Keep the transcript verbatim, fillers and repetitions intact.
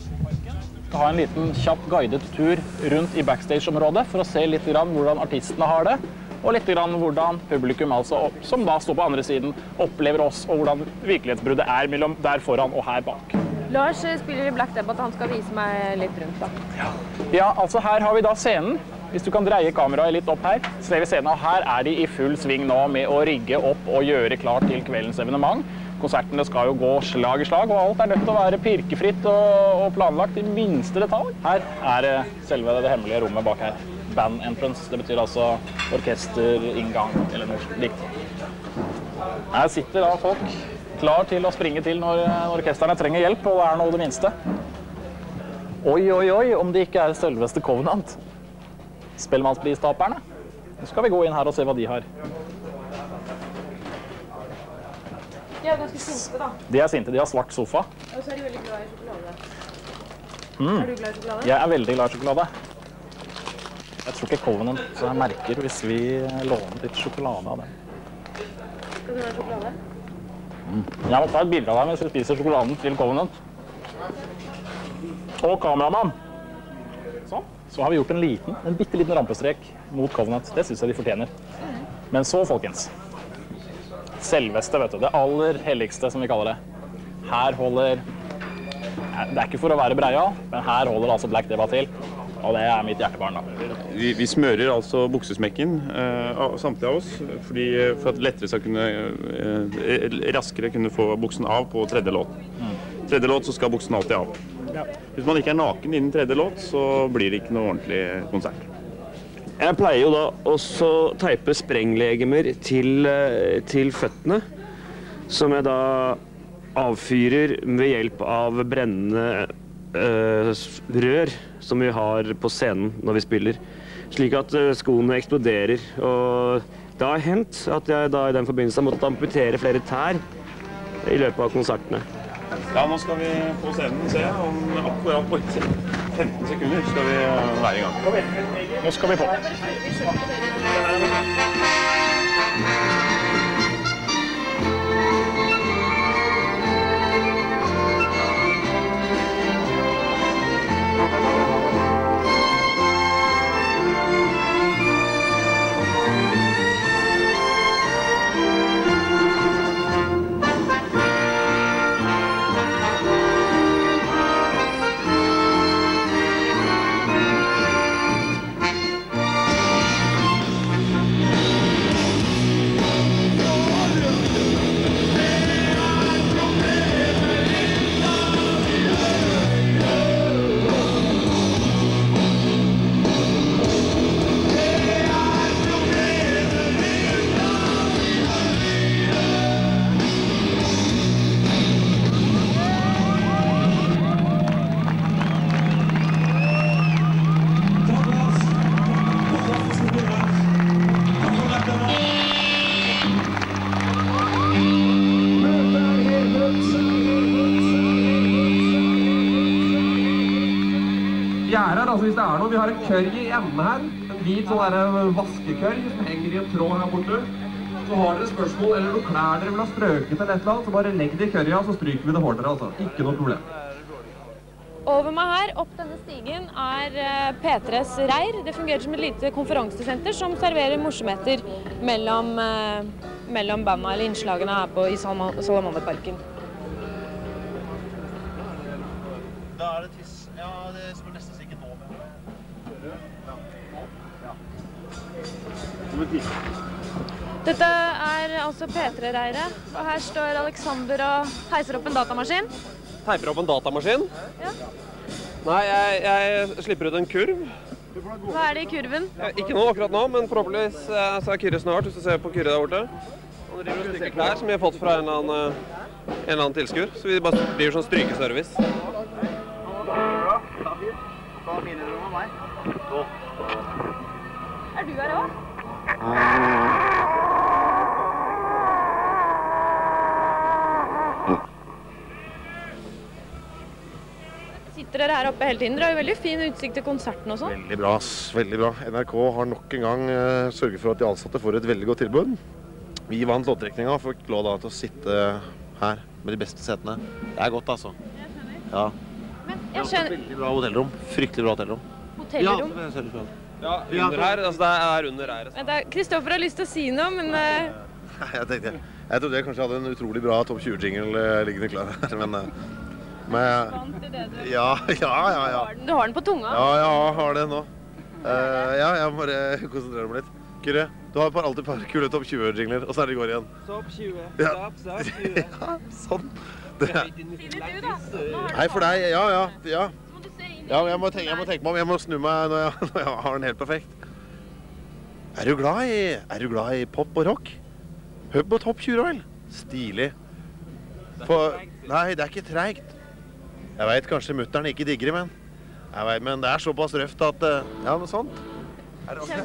Vi skal ha en liten kjapp guidet tur rundt i backstage-området for å se litt grann hvordan artistene har det, og litt grann hvordan publikum, altså, som da står på andre siden, opplever oss, og hvordan virkelighetsbruddet er mellom der foran og her bak. Lars spiller i Black Debate, han skal vise meg litt rundt da. Ja. Ja, altså her har vi da scenen. Hvis du kan dreie kameraet litt opp her, så ser vi scenen, og her er de i full sving nå med å rigge opp og gjøre klart til kveldens evenement. Konsertene skal jo gå slag i slag, og alt er nødt til å være pirkefritt og, og planlagt i minste detalj. Her er det selve det hemmelige rommet bak her. Band entrance, det betyr altså orkesterinngang, eller noe slikt. Her sitter da folk klar til å springe til når, når orkesterne trenger hjelp, og det er noe det minste. Oi, oi, oi, om det ikke er selveste Covenant. Spellemannsprisstaperne. Nå skal vi gå inn her og se hva de har. De er ganske sinte da. De er sinte, de har svart sofa. Og så er de veldig glad i sjokolade. Mm. Er du glad i sjokolade? Jeg er veldig glad i sjokolade. Jeg tror ikke Covenant så jeg merker hvis vi låner litt sjokolade av dem. Skal du ha sjokolade? Mm. Jeg må ta et bilde av deg mens vi spiser sjokoladen til Covenant. Og kameramann. Sånn. Så har vi gjort en liten, en bitteliten rampestrek mot Covenant. Det synes jeg de fortjener. Men så, folkens, selveste, vet du, det aller helligste som vi kaller det. Her holder, det er ikke for å være breia, men her holder altså Black Debate til. Og det er mitt hjertebarn da. Vi, vi smører altså buksesmekken, eh, samtlige av oss, fordi, for at lettere skal kunne, eh, raskere kunne få buksen av på tredje låt. Mm. Tredje låt så skal buksen alltid av. Ja. Hvis man ikke er naken innen tredje låt, så blir det ikke noe ordentlig konsert. Jeg pleier jo da også teipe sprenglegemer til, til føttene, som jeg da avfyrer ved hjelp av brennende øh, rør som vi har på scenen når vi spiller, slik at skoene eksploderer. Og det har hendt at jeg da i den forbindelse har måttet amputere flere tær i løpet av konsertene. Ja, nå skal vi på scenen se om akkurat på femten sekunder skal vi være i gang. Nå skal vi på. Altså, hvis det er noe, vi har en kørg i enden her, en hvit sånn der vaskekørg som henger i en tråd her borte. Så har dere spørsmål eller noen klær dere vil ha strøket eller et eller annet, så bare legg det i kørja, så stryker vi det hårdere, altså. Ikke noe problem. Over meg her, opp denne stigen, er P tres Reir. Det fungerer som et lite konferansesenter som serverer morsomheter mellom, mellom banda eller innslagene her på, i Salamanderparken. Da er det tiss. Ja, det er nesten sikkert nå. Dette er altså P tre-reiret, og her står Alexander og heiser opp en datamaskin. Teiper opp en datamaskin? Ja. Nei, jeg, jeg slipper ut en kurv. Hva er det i kurven? Ja, ikke nå akkurat nå, men forhåpentligvis så er Kyrre snart, hvis du ser på Kyrre der borte. Han driver og stykker klær som vi har fått fra en eller annen, en eller annen tilskuer, så vi bare driver sånn strykeservice. Hva minner du om meg? Nå. Er du her også? Sitter dere her oppe hele tiden? Dere har jo veldig fin utsikt til konserten og sånn. Veldig bra, veldig bra. N R K har nok en gang uh, sørget for at de ansatte får et veldig godt tilbud. Vi vant loddtrekninga og fikk lov til å sitte her med de beste setene. Det er godt, altså. Jeg skjønner. Ja. Men Jeg skjønner. Veldig bra hotellrom. Fryktelig bra hotellrom. Hotellrom? Ja, det ser du på. Ja, under her. Altså, det er under her. Vent da, Kristoffer har lyst til å si noe, men uh... Jeg tenkte, jeg trodde jeg kanskje hadde en utrolig bra topp tjue-jingle liggende klar her, men... men ja, ja, ja, ja. Du har den på tunga? Ja, ja, jeg har det nå. Uh, ja, jeg må bare konsentrere meg litt. Kyrre, du har alltid et par kule topp tjue-jingler, og så er det går igjen. Topp tjue, ja. stopp, stopp, tjue. Ja, sånn. Det er... Si det du da. Nei, for deg, ja, ja, ja. Ja, jeg må tenke, jeg må tenke meg om, jeg må snu meg når jeg, når jeg har den helt perfekt. Er du glad i, er du glad i pop og rock? Hør på topp tjue, vel? Stilig. For, nei, det er ikke treigt. Jeg vet kanskje mutteren ikke digger det, men jeg vet, men det er såpass røft at, ja, noe sånt. Er det også?